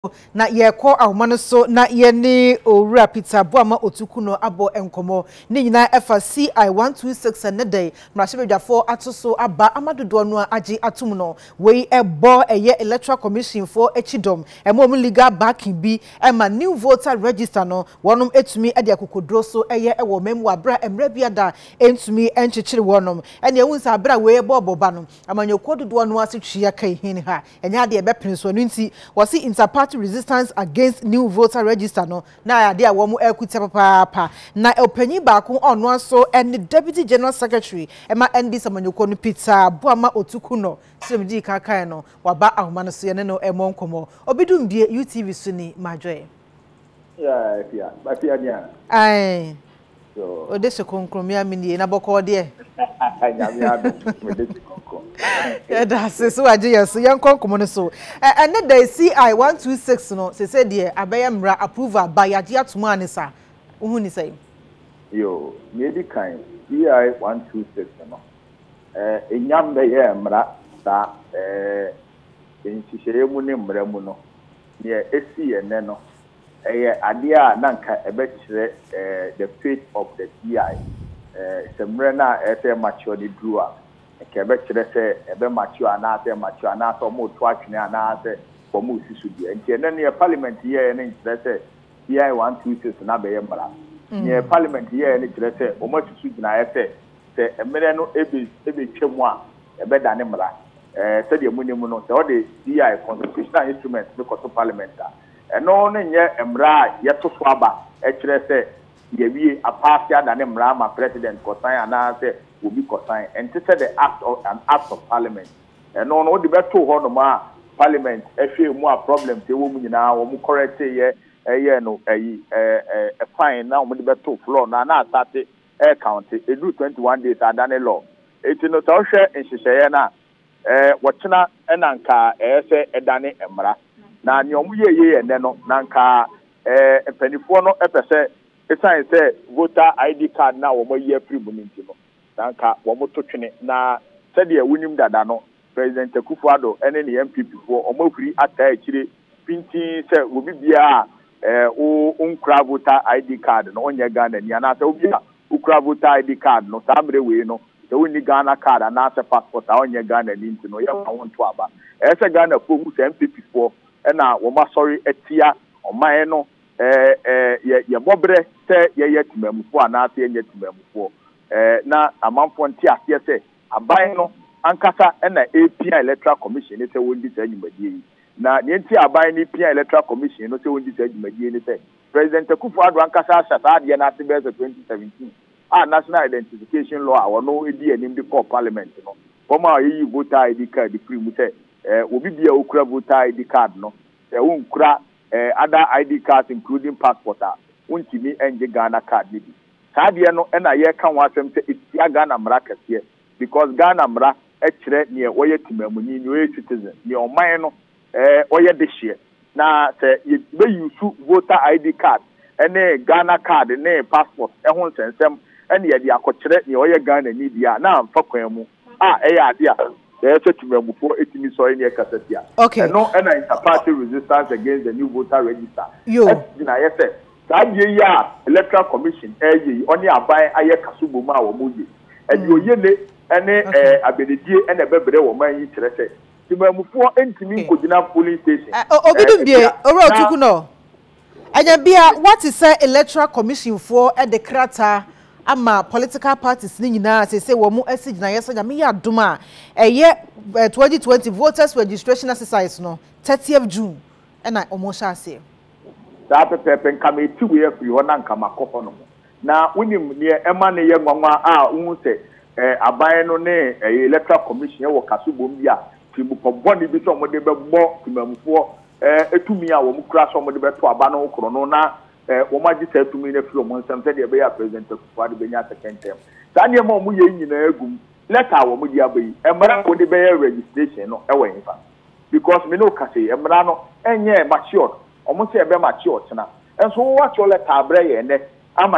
na yeko ahoma so na ye ni owura Peter Boama Otukuno abo enkomo ni nyina efa CI 126 ne day mrahwedwafo atoso aba amadodo no agi atum no we ebo eye electoral commission for echidom emom legal backing bi ema new voter register no wonum etumi ade akokodro so eye ewo memu abra emra biada entumi enchichire wonom ene ehunsa abra we ebo boba no amanyokododo no asetwia kai hin ha enya ade ebe prinso no nti wasi interparty resistance against new voter register no na ade a wo mu ekuta papa na opanyi ba ko ono aso and deputy general secretary ema ND Samanyoko no Peter Boama Otukuno semdi kakan no waba ahoma no so ye no emonkomo obidum bie UTV so ni madwe but yeah ai so odese konkromia mini na boko de that's so aje yes yankonkomo no so and the CI 126 no say de abayamra approval by yaje atuma anisa uhu ni say yo maybe kind CI 126 no enyam be ye mra sa enhihye mu ne mra mu no ye esi ene no ade a nanka ebe kire the fate of the CI semre na ese mature di drua ke ebe kire se ebe mature na so mo to atwene ana se for mo sisu di enti ene ne parliament ye ne kire se CI 126 na be ye mra ne parliament ye ne kire se o mo sisu gina ese se emre no ebe twemu a ebe da ne mra se de mu ne mu no se o de CI constitutional instrument be ko to parliament eno ne nye emra yetoso aba ekire se yewie apasia da ne mra ma president kosan ana se obi kosan enti se the act of parliament eno no de beto ho no ma parliament ehwe mu a problem te wo mu nyina wo mu correct ye no fine na wo de beto floor na start count edu 21 days adane law eti no so hwe nhyehyeye na wochena enanka se edane emra na nyomu ye ene no nanka penifo no epese esan se voter ID card na wo moye free munti no nanka wo moto twene na se de awunim dada no president Akufo-Addo ene ne MPP fo omofiri ata akire pinti se obi bia o unkra voter ID card no onye Ghana ni ana se obi ukra voter ID card no samre we no se woni Ghana card na se passport a onye Ghana ni nti no ye ma wonto aba ese Ghana fo mu se MPP fo ena wo ma sorry etia oman no ye bobre se ye timamufo anase ye timamufo na amanfo nti ase se aban no ankasa ena API electoral commission se wondi se adwumadie na ne nti aban ni API electoral commission no se wondi se adwumadie ni se president Akufo-Addo ankasa asata ade na ase be 2017 national identification law awono edi anim de call parliament no former yi voter ID card free mu se obi bia okura voter ID card no unkura other ID cards including passport untimi enje Ghana card ni bi saade no na ye kan wasem se etia Ghana mra kase because Ghana mra ekire ne oye timamuni ne oye citizen ne oman no oye dehye na se be use voter ID card ene Ghana card ne passport ehun sensem ene ye de akokire ne oye Ghana ni dia na amfa kwan mu eya ade a timamufo etimi soye ne kasatia no ena interparty resistance against the new voter register na yese saadie ya electoral commission oni aban aye kasubo mu a wo moye oyele ene abededie ene bebre wo man yi kirese timamufo entimi nkogina police station obidum bie oro Otukuno anya bia what is electoral commission for the krata ama political parties ni nyina say wo mu asigina yesa nya me ya doma 2020 voters registration exercise no 30th June na omosha ase da pepe nkama eti we afiri ho na nkama kofo no na wonim ne ema ne ye nwanwa wu se aban no ne electoral commission wo kasubom bia tibu poboni bi so mo de bebo timamufo etumi a wo mu kura so mo de beto aba no kro no na wo maji se etumi na firo mo nsam se de be ya president Akufo-Addo benya second term sa ne mo mu ye nyina agum letter wo mu di abayi emra wo de be registration no e wen fa because me no ka say emra no enye mature omo se be mature tena enso wo wa letter abre ye ne ama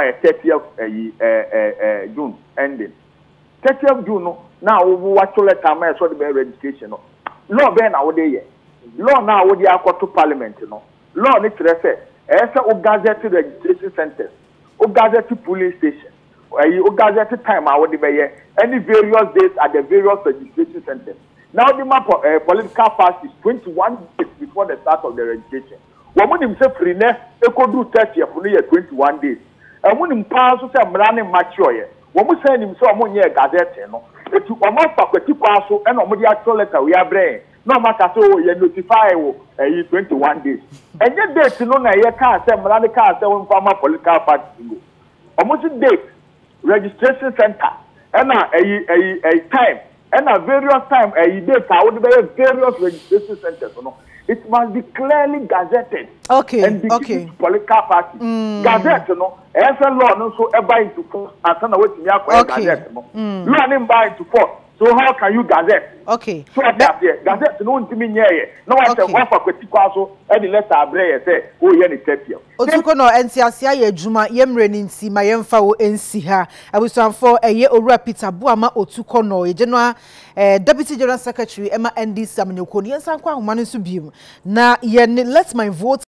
30th June ending 30th June no na wo wa letter ma so de be registration no law be na wo de ye law na wo de akoto parliament no law ni tere say o gazette registration centers o gazette police station o gazette time a wo de be any various days at the various registration centers. Now the map political parties 21 days before the start of the registration. When we say free ne, e could do 30 for the 21 days. And when we pass to say running mature, when we send him so among your gazette, no, it to one month for the pass and on the actual letter we are brain. No matter so you notify 21 days. And yet date no na ye can say running car say one farmer political party go. Almost date registration center and a time. And at various times, data would be various registration centers. It must be clearly gazetted. Okay. And be political party. Gazette, as a law, no so ever into force. And some of me are gazette. You are not buying to force. So how can you gazette? Okay. So gazette no one to me here. No one can offer critical and the letter I say, oh, yeah, it's here. Otuko no NCAC ye juma yemre ni nti ma yemfa wo ensi ha abusanfo eye Owura Peter Boama Otuko no ye general deputy general secretary Emma NDC amanyoko ni yensa kwa ahoma nso biem na ye let my vote